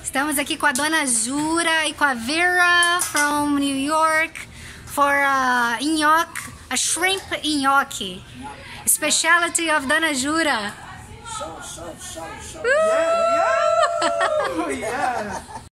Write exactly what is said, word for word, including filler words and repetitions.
Estamos aqui com a Dona Jura e com a Vera from New York for a nhoque, a shrimp nhoque. Specialty of Dona Jura. So, so, so, so. Yeah, yeah. Yeah.